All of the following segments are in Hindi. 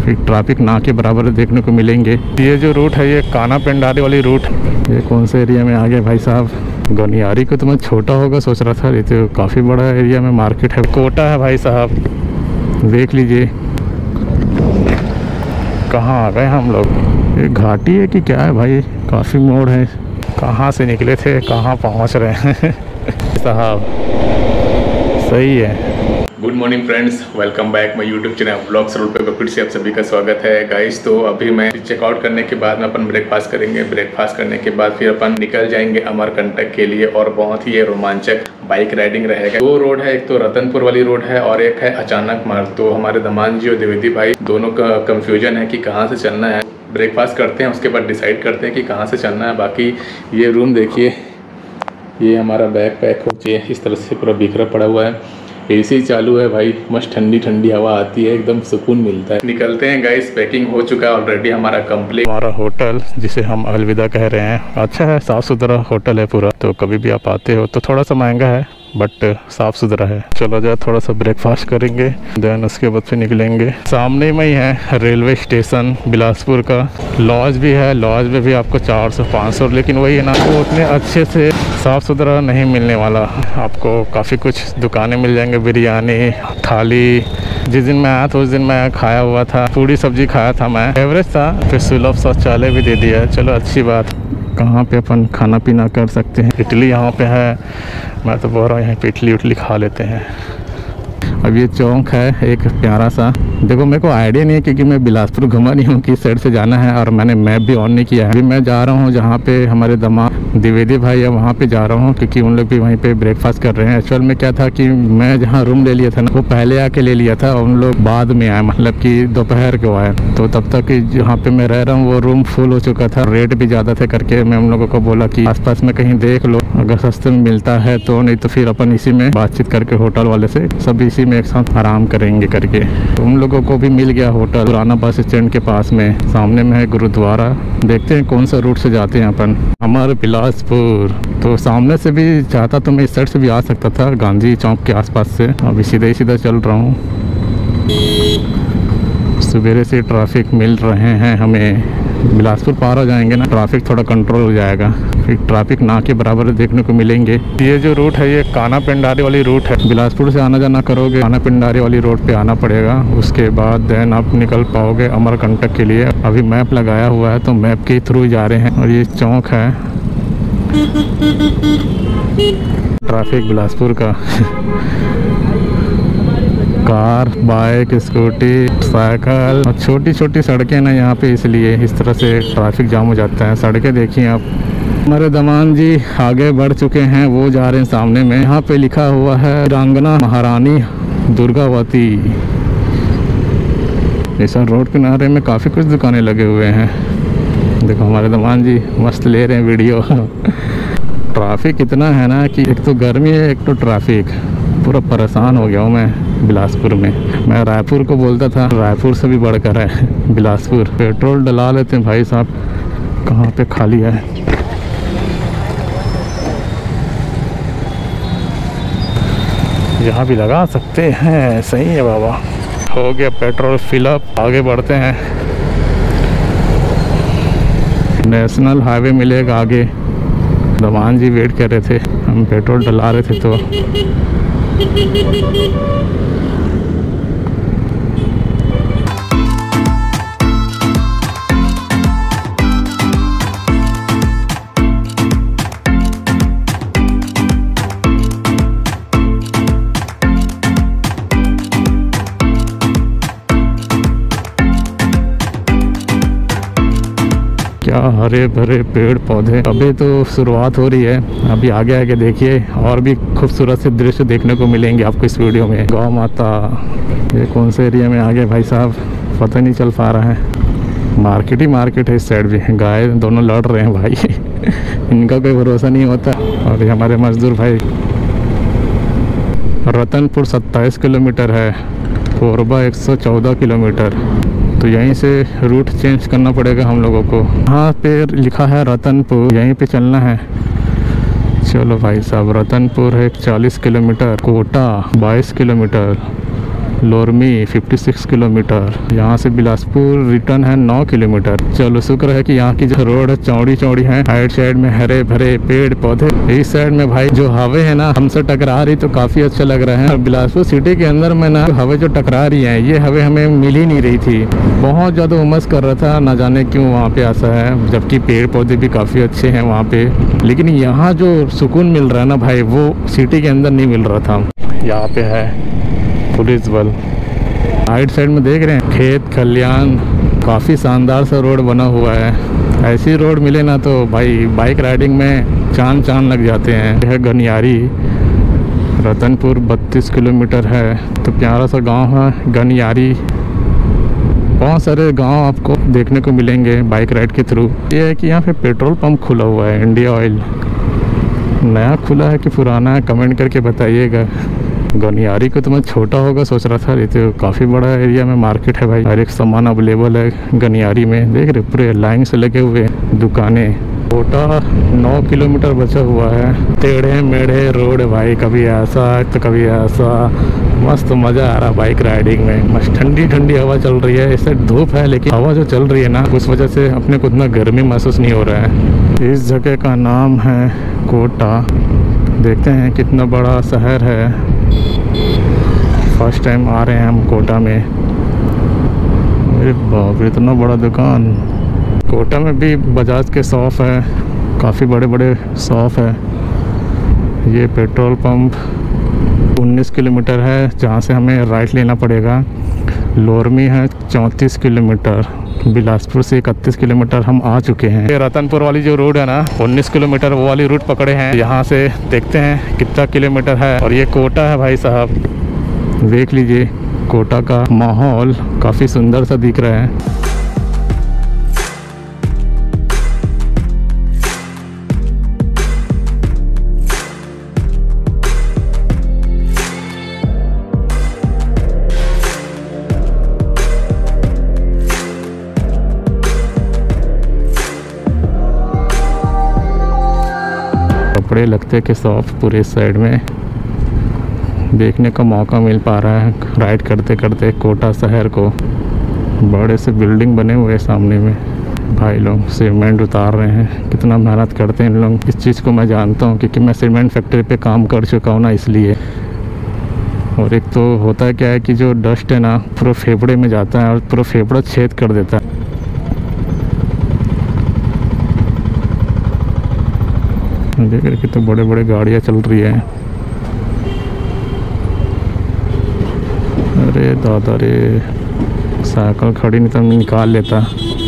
फिर ट्रैफिक ना के बराबर देखने को मिलेंगे। ये जो रूट है ये काना पेंडारी वाली रूट, ये कौन से एरिया में आ गए भाई साहब? गनियारी को तो मैं छोटा होगा सोच रहा था, ये तो काफ़ी बड़ा एरिया में मार्केट है। कोटा है भाई साहब, देख लीजिए कहाँ आ गए हम लोग। ये घाटी है कि क्या है भाई? काफ़ी मोड़ है, कहाँ से निकले थे कहाँ पहुँच रहे हैं साहब। सही है। Good morning friends, welcome back my YouTube channel vlogs road पे फिर से आप सभी का स्वागत है गाइस। तो अभी मैं चेकआउट करने के बाद में अपन ब्रेकफास्ट करेंगे। ब्रेकफास्ट करने के बाद फिर अपन निकल जाएंगे अमरकंटक के लिए और बहुत ही ये रोमांचक बाइक राइडिंग रहेगा। दो रोड है, एक तो रतनपुर वाली रोड है और एक है अचानक मार्ग। तो हमारे दमान जी और द्विवेदी भाई दोनों का कंफ्यूजन है कि कहाँ से चलना है। ब्रेकफास्ट करते हैं उसके बाद डिसाइड करते हैं कि कहाँ से चलना है। बाकी ये रूम देखिए, ये हमारा बैग पैक हो चाहिए, इस तरह से पूरा बिखरा पड़ा हुआ है। एसी चालू है भाई, मस्त ठंडी ठंडी हवा आती है, एकदम सुकून मिलता है। निकलते हैं गाइस, पैकिंग हो चुका है ऑलरेडी हमारा कंप्लीट। हमारा होटल जिसे हम अलविदा कह रहे हैं, अच्छा है, साफ़ सुथरा होटल है पूरा। तो कभी भी आप आते हो तो थोड़ा सा महंगा है बट साफ़ सुथरा है। चलो जाए थोड़ा सा ब्रेकफास्ट करेंगे, देन उसके बाद फिर निकलेंगे। सामने में ही है रेलवे स्टेशन बिलासपुर का। लॉज भी है, लॉज में भी आपको 400-500, लेकिन वही है ना, वो उतने अच्छे से साफ़ सुथरा नहीं मिलने वाला। आपको काफ़ी कुछ दुकानें मिल जाएंगे, बिरयानी थाली। जिस दिन मैं आया था उस दिन मैं खाया हुआ था, पूरी सब्जी खाया था मैं, एवरेज था। फिर सुलभ शौचालय भी दे दिया, चलो अच्छी बात। कहाँ पे अपन खाना पीना कर सकते हैं? इडली यहाँ पे है, मैं तो बोल रहा हूँ यहाँ पे इडली उटली खा लेते हैं। अब ये चौक है एक प्यारा सा, देखो मेरे को आइडिया नहीं है क्योंकि मैं बिलासपुर घुमा नहीं हूँ किस साइड से जाना है और मैंने मैप भी ऑन नहीं किया है। अभी मैं जा रहा हूँ जहाँ पे हमारे दमाद द्विवेदी भाई है, वहाँ पे जा रहा हूँ क्योंकि उन लोग भी वहीं पे ब्रेकफास्ट कर रहे हैं। एक्चुअल में क्या था कि मैं जहाँ रूम ले लिया था ना, वो पहले आके ले लिया था, उन लोग बाद में आए, मतलब कि दोपहर को आए। तो तब तक जहाँ पे मैं रह रहा हूँ वो रूम फुल हो चुका था, रेट भी ज़्यादा थे करके मैं उन लोगों को बोला कि आसपास में कहीं देख लो, अगर सस्ते में मिलता है तो, नहीं तो फिर अपन इसी में बातचीत करके होटल वाले से सब इसी में एक साथ आराम करेंगे करके। तो उन लोगों को भी मिल गया होटल पुराना बस स्टैंड के पास में, सामने में है गुरुद्वारा। देखते हैं कौन सा रूट से जाते हैं अपन। हमारे बिलासपुर तो सामने से भी चाहता तो मैं इस साइड से भी आ सकता था, गांधी चौक के आसपास से। अभी सीधा सीधा चल रहा हूँ। सवेरे से ट्रैफिक मिल रहे हैं हमें। बिलासपुर पार हो जाएंगे ना, ट्रैफिक थोड़ा कंट्रोल हो जाएगा, फिर ट्रैफिक ना के बराबर देखने को मिलेंगे। ये जो रूट है ये काना पेंडारी वाली रूट है। बिलासपुर से आना जाना करोगे काना पेंडारी वाली रोड पे आना पड़ेगा, उसके बाद देन आप निकल पाओगे अमरकंटक के लिए। अभी मैप लगाया हुआ है तो मैप के थ्रू जा रहे हैं। और ये चौक है ट्रैफिक बिलासपुर का कार, बाइक, स्कूटी, साइकिल और छोटी छोटी सड़कें ना यहाँ पे, इसलिए इस तरह से ट्रैफिक जाम हो जाता है। सड़कें देखिए आप। हमारे दमान जी आगे बढ़ चुके हैं, वो जा रहे हैं सामने में। यहाँ पे लिखा हुआ है वीरांगना महारानी दुर्गावती। इस रोड किनारे में काफ़ी कुछ दुकानें लगे हुए हैं। देखो हमारे दमान जी मस्त ले रहे हैं वीडियो। ट्रैफिक इतना है ना कि एक तो गर्मी है, एक तो ट्रैफिक, पूरा परेशान हो गया हूँ मैं बिलासपुर में। मैं रायपुर को बोलता था, रायपुर से भी बढ़कर है बिलासपुर। पेट्रोल डला लेते हैं भाई साहब, कहाँ पे खाली है। यहाँ भी लगा सकते हैं, सही है बाबा। हो गया पेट्रोल फिलअप, आगे बढ़ते हैं। नेशनल हाईवे मिलेगा आगे। दमान जी वेट कर रहे थे, हम पेट्रोल डला रहे थे तो क्या हरे भरे पेड़ पौधे। अभी तो शुरुआत हो रही है, अभी आगे आगे देखिए और भी खूबसूरत से दृश्य देखने को मिलेंगे आपको इस वीडियो में। गौ माता, ये कौन से एरिया में आ गए भाई साहब, पता नहीं चल पा रहा है। मार्केट ही मार्केट है, इस साइड भी गाय दोनों लड़ रहे हैं भाई इनका कोई भरोसा नहीं होता। और ये हमारे मजदूर भाई। रतनपुर 27 किलोमीटर है, कोरबा 114 किलोमीटर। तो यहीं से रूट चेंज करना पड़ेगा हम लोगों को। यहाँ पे लिखा है रतनपुर, यहीं पे चलना है। चलो भाई साहब, रतनपुर है 40 kilometre, Kota 22 kilometre, Lormi 56 kilometre, यहाँ से बिलासपुर रिटर्न है 9 किलोमीटर। चलो शुक्र है कि यहाँ की जो रोड है चौड़ी चौड़ी है, साइड साइड में हरे भरे पेड़ पौधे। इस साइड में भाई जो हवे है ना हमसे टकरा रही तो काफ़ी अच्छा लग रहा है। और बिलासपुर सिटी के अंदर में ना हवे जो टकरा रही है ये हवे हमें मिल ही नहीं रही थी, बहुत ज़्यादा उमस कर रहा था, ना जाने क्यों वहाँ पे ऐसा है, जबकि पेड़ पौधे भी काफ़ी अच्छे हैं वहाँ पे। लेकिन यहाँ जो सुकून मिल रहा है ना भाई वो सिटी के अंदर नहीं मिल रहा था। यहाँ पे है पुलिस बल, साइड साइड में देख रहे हैं खेत खलियान, काफ़ी शानदार सा रोड बना हुआ है। ऐसी रोड मिले ना तो भाई बाइक राइडिंग में चांद चांद लग जाते हैं। यह गनियारी रतनपुर 32 किलोमीटर है, तो प्यारा सा गांव है गनियारी। बहुत सारे गांव आपको देखने को मिलेंगे बाइक राइड के थ्रू। ये है कि यहाँ पे पेट्रोल पंप खुला हुआ है, इंडिया ऑयल। नया खुला है कि पुराना है, कमेंट करके बताइएगा। गनियारी को तो मैं छोटा होगा सोच रहा था, ये तो काफ़ी बड़ा एरिया में मार्केट है भाई, हर एक सामान अवेलेबल है गनियारी में। देख रहे पूरे लाइन से लगे हुए दुकानें। छोटा 9 किलोमीटर बचा हुआ है, टेढ़े मेढ़े रोड भाई, कभी ऐसा तो कभी ऐसा। मस्त मज़ा आ रहा बाइक राइडिंग में। मस्त ठंडी ठंडी हवा चल रही है, इस साइड धूप है लेकिन हवा जो चल रही है ना उस वजह से अपने को उतना गर्मी महसूस नहीं हो रहा है। इस जगह का नाम है कोटा। देखते हैं कितना बड़ा शहर है, फर्स्ट टाइम आ रहे हैं हम कोटा में। अरे बाप रे इतना बड़ा दुकान। कोटा में भी बजाज के शॉप है, काफ़ी बड़े बड़े शॉप है। ये पेट्रोल पंप 19 किलोमीटर है जहाँ से हमें राइट लेना पड़ेगा। लोरमी है 34 किलोमीटर, बिलासपुर से 31 किलोमीटर हम आ चुके हैं। ये रतनपुर वाली जो रोड है ना 19 किलोमीटर वो वाली रूट पकड़े हैं। यहाँ से देखते हैं कितना किलोमीटर है। और ये कोटा है भाई साहब, देख लीजिए कोटा का माहौल काफ़ी सुंदर सा दिख रहा है। कपड़े लगते के शॉप पूरे साइड में देखने का मौका मिल पा रहा है राइड करते करते कोटा शहर को। बड़े से बिल्डिंग बने हुए सामने में, भाई लोग सीमेंट उतार रहे हैं। कितना मेहनत करते हैं इन लोग, इस चीज़ को मैं जानता हूँ क्योंकि मैं सीमेंट फैक्ट्री पे काम कर चुका हूँ ना, इसलिए। और एक तो होता है क्या है कि जो डस्ट है ना पूरा फेफड़े में जाता है और पूरा फेफड़ा छेद कर देता है। देख रहे कितने बड़े बड़े गाड़ियाँ चल रही है। अरे दादा रे, साइकिल खड़ी नहीं तो निकाल लेता।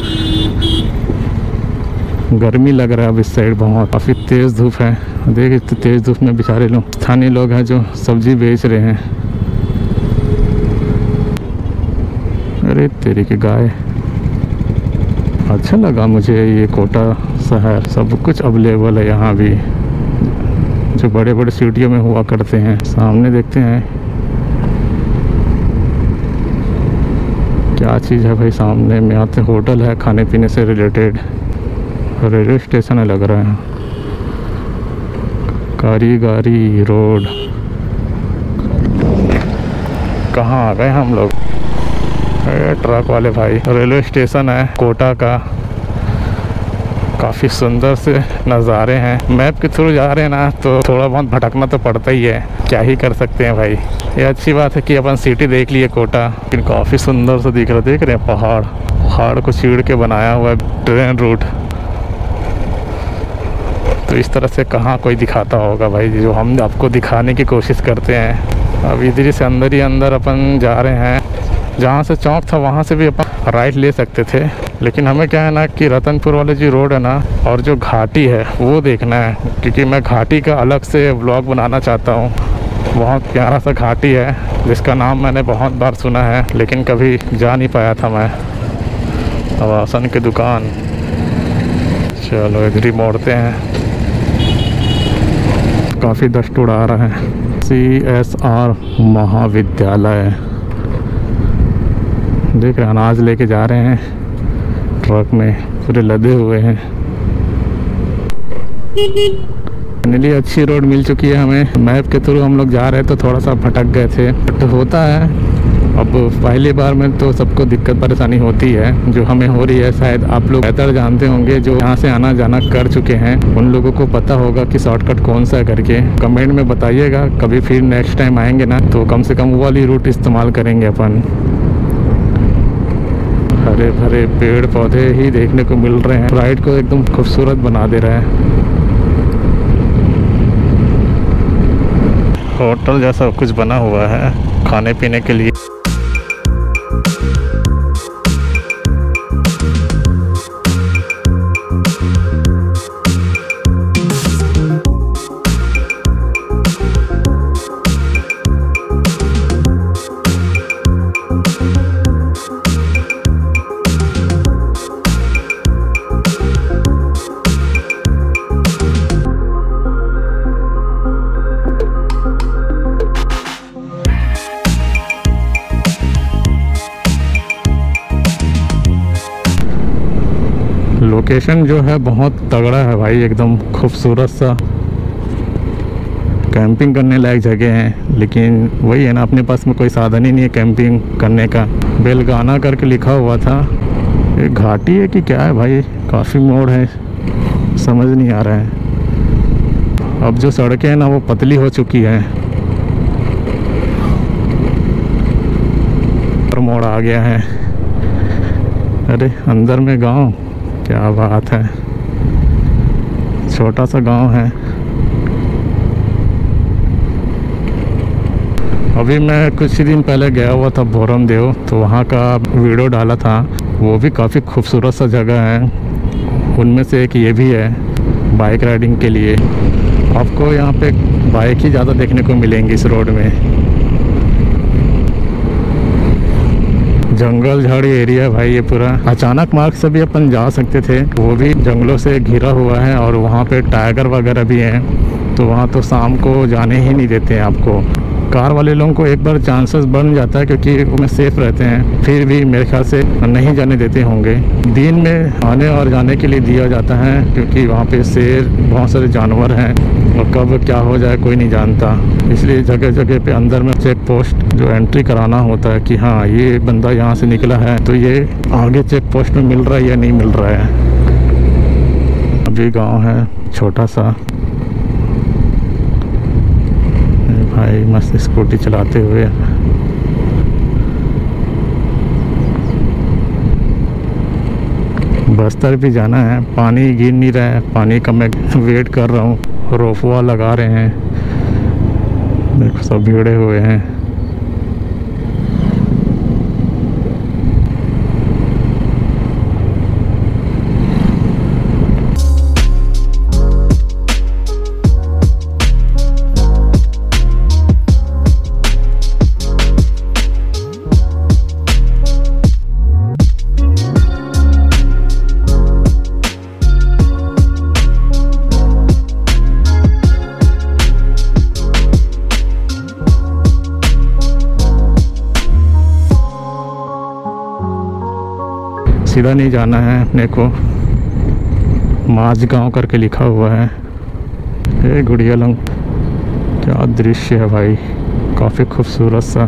गर्मी लग रहा है अब इस साइड बहुत, काफ़ी तेज़ धूप है। देख इतनी तेज़ धूप में बेचारे लोग स्थानीय लोग हैं जो सब्जी बेच रहे हैं। अरे तेरी की गाय। अच्छा लगा मुझे ये कोटा शहर, सब कुछ अवेलेबल है यहाँ भी जो बड़े बड़े सिटियों में हुआ करते हैं। सामने देखते हैं क्या चीज़ है भाई। सामने में आते होटल है खाने पीने से रिलेटेड, रेलवे स्टेशन है लग रहा है। कारीगरी रोड, कहाँ आ गए हम लोग। ट्रक वाले भाई, रेलवे स्टेशन है कोटा का। काफ़ी सुंदर से नज़ारे हैं। मैप के थ्रू जा रहे हैं ना तो थोड़ा बहुत भटकना तो पड़ता ही है, क्या ही कर सकते हैं भाई। ये अच्छी बात है कि अपन सिटी देख लिए कोटा, लेकिन काफ़ी सुंदर से दिख रहा है। देख रहे हैं पहाड़ को चीड़ के बनाया हुआ है ट्रेन रूट। तो इस तरह से कहाँ कोई दिखाता होगा भाई, जो हम आपको दिखाने की कोशिश करते हैं। अब इधर से अंदर ही अंदर अपन जा रहे हैं। जहाँ से चौक था वहाँ से भी अपन राइट ले सकते थे, लेकिन हमें क्या है ना कि रतनपुर वाली जो रोड है ना और जो घाटी है वो देखना है, क्योंकि मैं घाटी का अलग से व्लॉग बनाना चाहता हूँ। बहुत प्यारा सा घाटी है जिसका नाम मैंने बहुत बार सुना है लेकिन कभी जा नहीं पाया था मैं। आवासन की दुकान, चलो इधर ही मोड़ते हैं। काफ़ी डस्ट उड़ा रहा है। CSR महाविद्यालय, देख रहे अनाज लेके जा रहे हैं ट्रक में, पूरे लदे हुए हैं। फाइनली अच्छी रोड मिल चुकी है हमें। मैप के थ्रू हम लोग जा रहे थे तो थोड़ा सा भटक गए थे, बट होता है अब पहली बार में तो सबको दिक्कत परेशानी होती है, जो हमें हो रही है। शायद आप लोग बेहतर जानते होंगे, जो यहाँ से आना जाना कर चुके हैं उन लोगों को पता होगा कि शॉर्टकट कौन सा है करके। कमेंट में बताइएगा, कभी फिर नेक्स्ट टाइम आएंगे ना तो कम से कम वो वाली रूट इस्तेमाल करेंगे अपन। हरे भरे पेड़ पौधे ही देखने को मिल रहे हैं, राइड को एकदम खूबसूरत बना दे रहे हैं। होटल जैसा कुछ बना हुआ है खाने पीने के लिए। लोकेशन जो है बहुत तगड़ा है भाई, एकदम खूबसूरत सा कैंपिंग करने लायक जगह है। लेकिन वही है ना, अपने पास में कोई साधन ही नहीं है कैंपिंग करने का। बेलगाना करके लिखा हुआ था, ये घाटी है कि क्या है भाई, काफ़ी मोड़ है, समझ नहीं आ रहा है। अब जो सड़कें हैं ना वो पतली हो चुकी है और मोड़ आ गया है। अरे अंदर में गांव, क्या बात है, छोटा सा गांव है। अभी मैं कुछ ही दिन पहले गया हुआ था बोरम देव, तो वहाँ का वीडियो डाला था। वो भी काफ़ी खूबसूरत सा जगह है, उनमें से एक ये भी है बाइक राइडिंग के लिए। आपको यहाँ पे बाइक ही ज़्यादा देखने को मिलेंगी इस रोड में। जंगल झाड़ी एरिया भाई ये पूरा। अचानक मार्ग से भी अपन जा सकते थे, वो भी जंगलों से घिरा हुआ है और वहाँ पे टाइगर वगैरह भी हैं, तो वहाँ तो शाम को जाने ही नहीं देते हैं आपको। कार वाले लोगों को एक बार चांसेस बन जाता है क्योंकि उनमें सेफ रहते हैं, फिर भी मेरे ख्याल से नहीं जाने देते होंगे। दिन में आने और जाने के लिए दिया जाता है क्योंकि वहाँ पे शेर, बहुत सारे जानवर हैं और कब क्या हो जाए कोई नहीं जानता। इसलिए जगह जगह पे अंदर में चेक पोस्ट जो एंट्री कराना होता है कि हाँ ये बंदा यहाँ से निकला है, तो ये आगे चेक पोस्ट में मिल रहा है या नहीं मिल रहा है। अभी गाँव है छोटा सा भाई, मस्त स्कूटी चलाते हुए। बस्तर भी जाना है, पानी गिर नहीं रहा है, पानी का मैं वेट कर रहा हूँ। रोफवा लगा रहे हैं, देखो सब भिड़े हुए हैं। सीधा नहीं जाना है अपने को, माझ गांव करके लिखा हुआ है। ये गुड़िया लंग, क्या दृश्य है भाई, काफ़ी खूबसूरत सा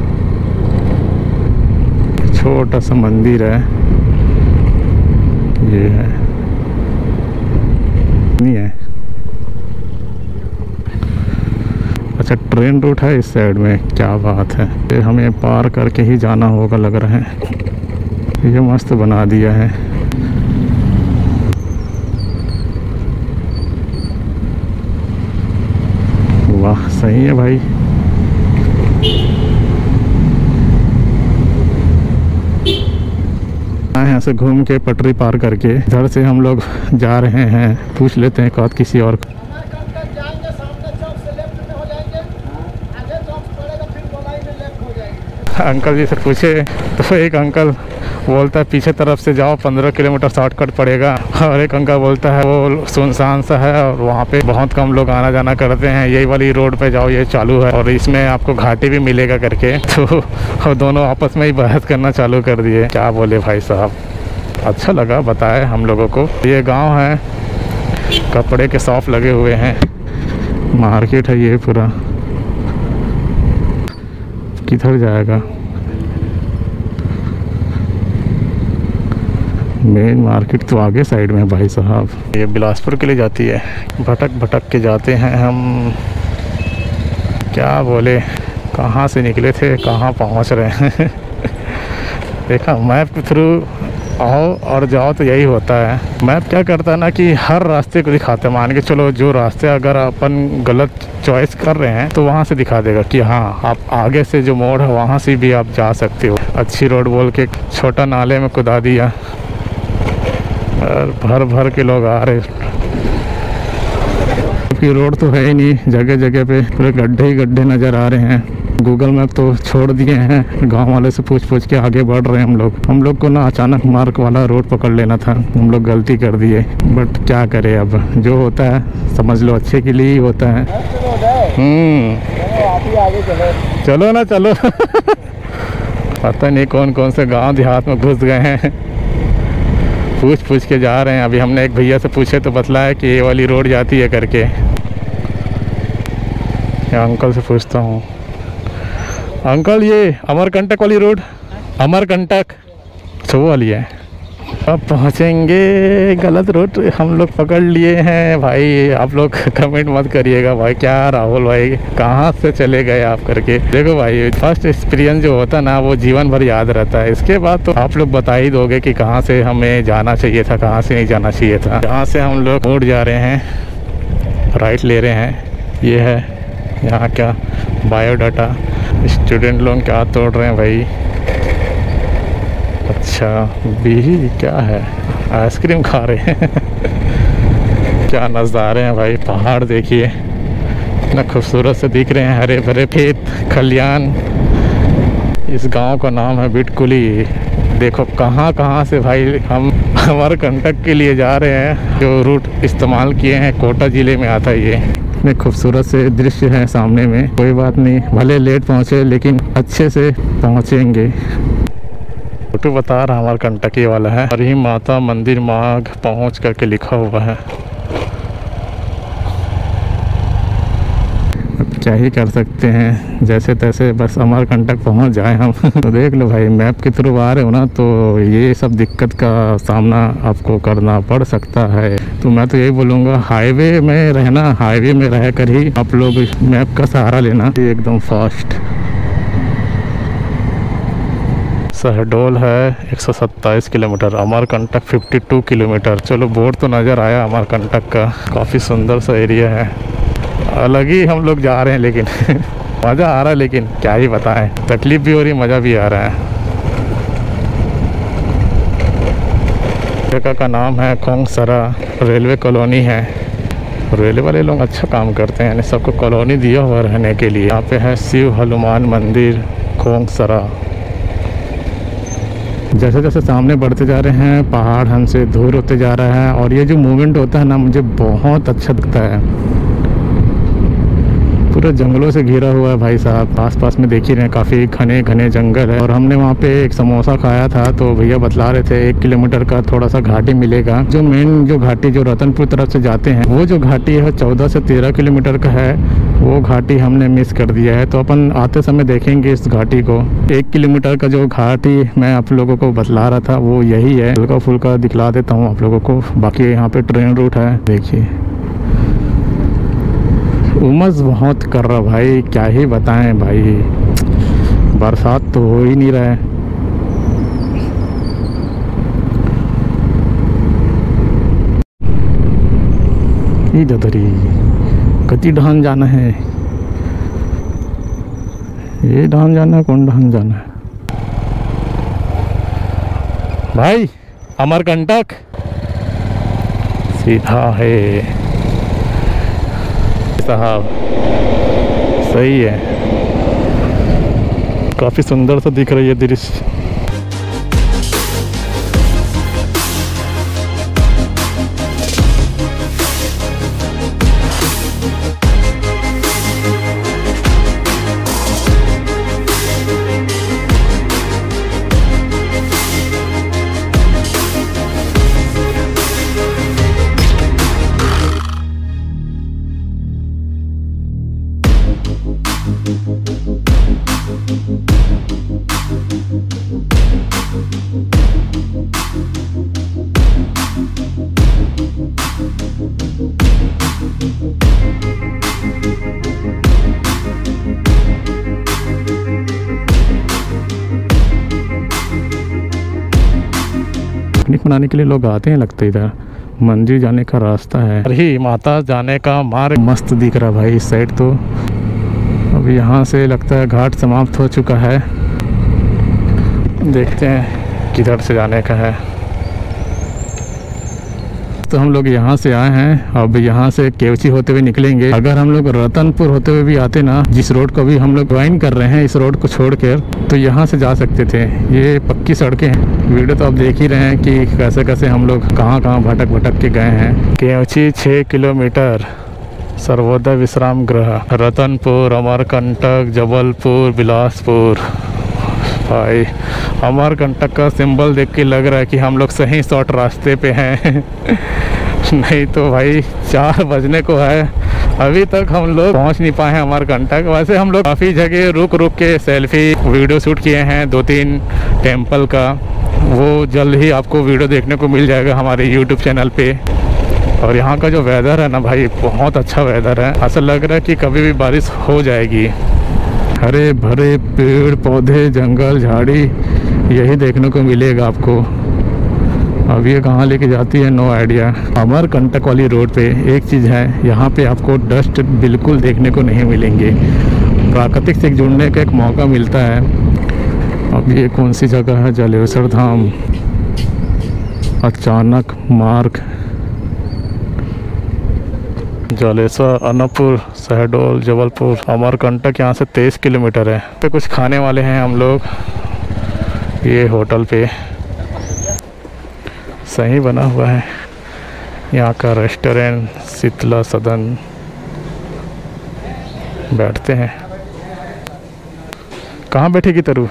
छोटा सा मंदिर है। ये है नहीं है, अच्छा ट्रेन रूट है इस साइड में, क्या बात है। ये हमें पार करके ही जाना होगा लग रहा है। ये मस्त बना दिया है। वाह सही है भाई। यहाँ से घूम के पटरी पार करके इधर से हम लोग जा रहे हैं। पूछ लेते हैं कौन किसी और को। अंकल जी से पूछे तो एक अंकल बोलता है पीछे तरफ से जाओ, 15 किलोमीटर शॉर्टकट पड़ेगा, और एक अंकल बोलता है वो सुनसान सा है और वहाँ पे बहुत कम लोग आना जाना करते हैं, यही वाली रोड पे जाओ ये चालू है और इसमें आपको घाटी भी मिलेगा करके। तो दोनों आपस में ही बहस करना चालू कर दिए। क्या बोले भाई साहब, अच्छा लगा बताए हम लोगों को। ये गाँव है, कपड़े के शॉप लगे हुए हैं, मार्केट है ये पूरा। किधर जाएगा, मेन मार्केट तो आगे साइड में भाई साहब, ये बिलासपुर के लिए जाती है। भटक भटक के जाते हैं हम, क्या बोले, कहाँ से निकले थे कहाँ पहुँच रहे हैं। देखा, मैप के थ्रू आओ और जाओ तो यही होता है। मैप क्या करता है ना कि हर रास्ते को दिखाते हैं। मान के चलो जो रास्ते अगर अपन गलत चॉइस कर रहे हैं तो वहाँ से दिखा देगा कि हाँ आप आगे से जो मोड़ है वहाँ से भी आप जा सकते हो। अच्छी रोड बोल के छोटा नाले में कुदा दिया और भर भर के लोग आ रहे। क्योंकि रोड तो है ही नहीं, जगह जगह पे पूरे गड्ढे ही गड्ढे नज़र आ रहे हैं। गूगल मैप तो छोड़ दिए हैं, गांव वाले से पूछ पूछ के आगे बढ़ रहे हैं हम लोग को ना अचानक मार्ग वाला रोड पकड़ लेना था, हम लोग गलती कर दिए। बट क्या करें, अब जो होता है समझ लो अच्छे के लिए ही होता है। चलो ना चलो। पता नहीं कौन कौन से गांव देहात में घुस गए हैं, पूछ पूछ के जा रहे हैं। अभी हमने एक भैया से पूछे तो बतलाया कि ये वाली रोड जाती है करके। या अंकल से पूछता हूँ, अंकल ये अमरकंटक वाली रोड, अमरकंटक वो वाली है। अब पहुँचेंगे, गलत रोड हम लोग पकड़ लिए हैं भाई। आप लोग कमेंट मत करिएगा भाई, क्या राहुल भाई कहाँ से चले गए आप करके। देखो भाई, फर्स्ट एक्सपीरियंस जो होता है ना वो जीवन भर याद रहता है। इसके बाद तो आप लोग बता ही दोगे कि कहाँ से हमें जाना चाहिए था, कहाँ से नहीं जाना चाहिए था। यहाँ से हम लोग मुड़ जा रहे हैं, राइट ले रहे हैं। ये है यहाँ क्या बायोडाटा, स्टूडेंट लोग क्या तोड़ रहे हैं भाई। अच्छा भी क्या है, आइसक्रीम खा रहे हैं। क्या नज़ारे हैं भाई, पहाड़ देखिए इतना खूबसूरत से दिख रहे हैं, हरे भरे खेत खलियान। इस गांव का नाम है बिटकुली। देखो कहाँ कहाँ से भाई हम अमरकंटक के लिए जा रहे हैं। जो रूट इस्तेमाल किए हैं कोटा ज़िले में आता है। ये इतने खूबसूरत से दृश्य हैं सामने में। कोई बात नहीं, भले लेट पहुँचे लेकिन अच्छे से पहुँचेंगे। फोटो बता रहा अमरकंटक ये वाला है, और ही माता मंदिर मार्ग पहुँच करके लिखा हुआ है। अब क्या ही कर सकते हैं, जैसे तैसे बस अमरकंटक पहुँच जाए हम। तो देख लो भाई, मैप के थ्रू आ रहे हो ना तो ये सब दिक्कत का सामना आपको करना पड़ सकता है। तो मैं तो यही बोलूँगा, हाईवे में रहना, हाईवे में रह कर ही आप लोग मैप का सहारा लेना। एकदम फास्ट शहडोल है 127 किलोमीटर, अमरकंटक 52 किलोमीटर। चलो बोर्ड तो नज़र आया अमरकंटक का, काफ़ी सुंदर सा एरिया है। अलग ही हम लोग जा रहे हैं लेकिन मज़ा आ रहा है। लेकिन क्या ही बताएं, तकलीफ़ भी हो रही, मज़ा भी आ रहा है। जगह का नाम है खोंगसरा, रेलवे कॉलोनी है। रेलवे वाले लोग अच्छा काम करते हैं, यानी सबको कॉलोनी दिया हुआ रहने के लिए। यहाँ पे है शिव हनुमान मंदिर खोंगसरा। जैसे जैसे सामने बढ़ते जा रहे हैं पहाड़ हमसे दूर होते जा रहा है, और ये जो मूवमेंट होता है ना मुझे बहुत अच्छा दिखता है। पूरे जंगलों से घिरा हुआ है भाई साहब। आसपास में देख ही रहे हैं, काफ़ी घने घने जंगल है। और हमने वहाँ पे एक समोसा खाया था तो भैया बतला रहे थे 1 किलोमीटर का थोड़ा सा घाटी मिलेगा। जो मेन जो घाटी जो रतनपुर तरफ से जाते हैं वो जो घाटी है 14 से 13 किलोमीटर का है, वो घाटी हमने मिस कर दिया है। तो अपन आते समय देखेंगे इस घाटी को। 1 किलोमीटर का जो घाटी मैं आप लोगों को बतला रहा था वो यही है। हल्का फुल्का दिखला देता हूँ आप लोगों को। बाकी यहाँ पे ट्रेन रूट है, देखिए। उमस बहुत कर रहा भाई, क्या ही बताएं भाई, बरसात तो हो ही नहीं रहा है। ददरी कति ढान जाना है, ये ढान जाना है, कौन ढान जाना है भाई? अमरकंटक सीधा है साहब, सही है। काफ़ी सुंदर सा दिख रही है दृश्य। पिकनिक मनाने के लिए लोग आते हैं लगता है। इधर मंदिर जाने का रास्ता है, ही माता जाने का मार्ग मस्त दिख रहा भाई इस साइड। तो अब यहाँ से लगता है घाट समाप्त हो चुका है, देखते हैं किधर से जाने का है। तो हम लोग यहाँ से आए हैं, अब यहाँ से केवची होते हुए निकलेंगे। अगर हम लोग रतनपुर होते हुए भी आते ना, जिस रोड को भी हम लोग ज्वाइन कर रहे हैं इस रोड को छोड़कर, तो यहाँ से जा सकते थे। ये पक्की सड़कें हैं। वीडियो तो आप देख ही रहे हैं कि कैसे कैसे हम लोग कहाँ कहाँ भटक भटक के गए हैं। केवची 6 किलोमीटर, सर्वोदय विश्राम गृह, रतनपुर, अमरकंटक, जबलपुर, बिलासपुर। भाई अमरकंटक का सिंबल देख के लग रहा है कि हम लोग सही शॉर्ट रास्ते पे हैं। नहीं तो भाई 4 बजने को है, अभी तक हम लोग पहुंच नहीं पाए हैं अमरकंटक। वैसे हम लोग काफ़ी जगह रुक रुक के सेल्फी वीडियो शूट किए हैं, 2-3 टेम्पल का। वो जल्द ही आपको वीडियो देखने को मिल जाएगा हमारे यूट्यूब चैनल पे। और यहाँ का जो वेदर है ना भाई, बहुत अच्छा वेदर है। ऐसा लग रहा है कि कभी भी बारिश हो जाएगी। हरे भरे पेड़ पौधे, जंगल झाड़ी, यही देखने को मिलेगा आपको। अब ये कहाँ लेके जाती है नो आइडिया। अमरकंटक वाली रोड पे एक चीज़ है, यहाँ पे आपको डस्ट बिल्कुल देखने को नहीं मिलेंगे। प्राकृतिक से जुड़ने का एक मौका मिलता है। अब ये कौन सी जगह है? जलेश्वर धाम, अचानक मार्ग, जलेश्वर, अनूपपुर, शहडोल, जबलपुर, अमरकंटक यहाँ से 23 किलोमीटर है। पे कुछ खाने वाले हैं हम लोग, ये होटल पे सही बना हुआ है यहाँ का रेस्टोरेंट, शीतला सदन। बैठते हैं। कहाँ बैठेगी तरु?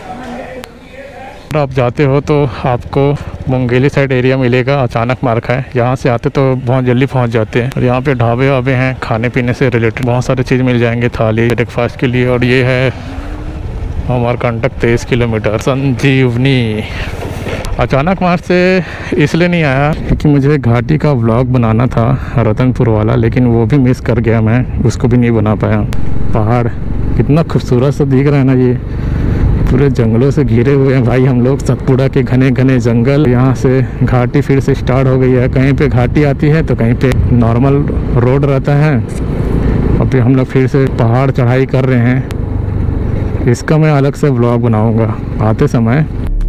आप जाते हो तो आपको मुंगेली साइड एरिया मिलेगा, अचानक मार्ग है। यहाँ से आते तो बहुत जल्दी पहुँच जाते हैं। और यहाँ पे ढाबे वाबे हैं, खाने पीने से रिलेटेड बहुत सारी चीज़ मिल जाएंगे, थाली ब्रेकफास्ट के लिए। और ये है अमरकंटक 23 किलोमीटर, संजीवनी। अचानक मार्ग से इसलिए नहीं आया क्योंकि मुझे घाटी का व्लॉग बनाना था रतनपुर वाला, लेकिन वो भी मिस कर गया मैं, उसको भी नहीं बना पाया। पहाड़ कितना खूबसूरत सा दिख रहा है ना, ये पूरे जंगलों से घिरे हुए हैं भाई हम लोग। सतपुड़ा के घने घने जंगल। यहाँ से घाटी फिर से स्टार्ट हो गई है। कहीं पे घाटी आती है तो कहीं पे नॉर्मल रोड रहता है। अभी हम लोग फिर से पहाड़ चढ़ाई कर रहे हैं। इसका मैं अलग से व्लॉग बनाऊंगा आते समय।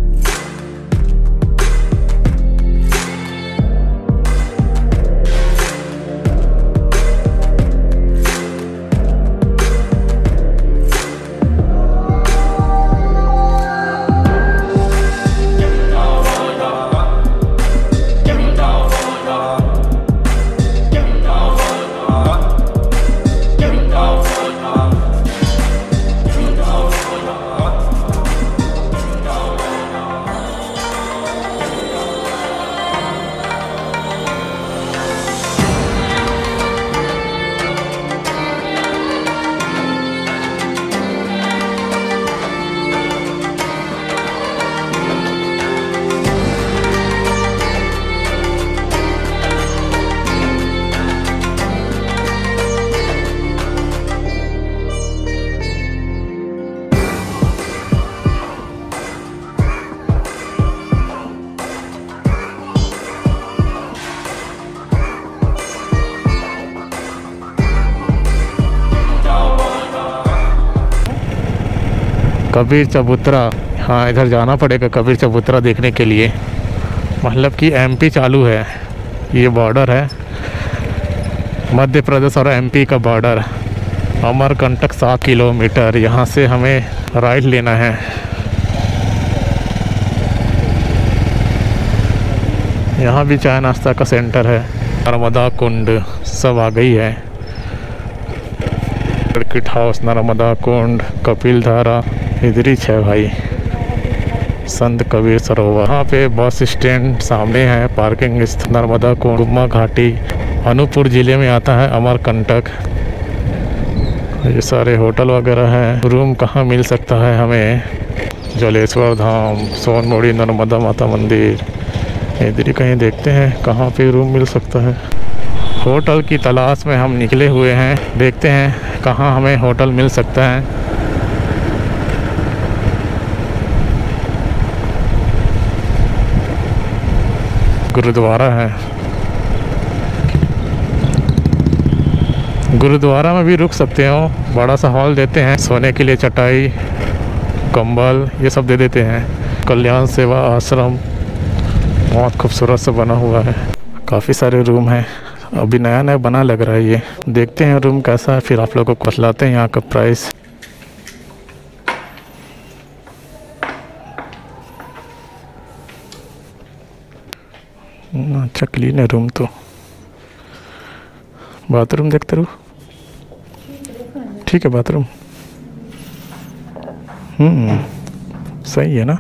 कबीर चबूतरा, हाँ इधर जाना पड़ेगा कबीर चबूतरा देखने के लिए। मतलब कि एमपी चालू है, ये बॉर्डर है मध्य प्रदेश और एमपी का बॉर्डर। अमरकंटक 7 किलोमीटर, यहाँ से हमें राइट लेना है। यहाँ भी चाय नाश्ता का सेंटर है। नर्मदा कुंड सब आ गई है। सर्किट हाउस, नर्मदा कुंड, कपिल धारा, इधर ही है भाई। संत कबीर सरोवर, यहाँ पे बस स्टैंड सामने है, पार्किंग स्थित। नर्मदा कुंड, गुम्मा घाटी, अनूपपुर ज़िले में आता है अमरकंटक। ये सारे होटल वगैरह हैं। रूम कहाँ मिल सकता है हमें? जलेश्वर धाम, सोनमुड़ी, नर्मदा माता मंदिर, इधर ही कहीं देखते हैं कहाँ पे रूम मिल सकता है। होटल की तलाश में हम निकले हुए हैं, देखते हैं कहाँ हमें होटल मिल सकता है। गुरुद्वारा है। गुरुद्वारा में भी रुक सकते हो, बड़ा सा हॉल देते हैं, सोने के लिए चटाई, कंबल ये सब दे देते हैं। कल्याण सेवा आश्रम बहुत खूबसूरत से बना हुआ है, काफ़ी सारे रूम हैं, अभी नया नया बना लग रहा है ये। देखते हैं रूम कैसा है, फिर आप लोगों को बतलाते हैं यहाँ का प्राइस। अच्छा क्लीन है रूम तो। बाथरूम देखते रहो, ठीक है बाथरूम सही है ना।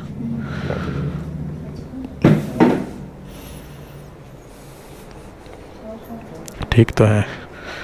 ठीक तो है।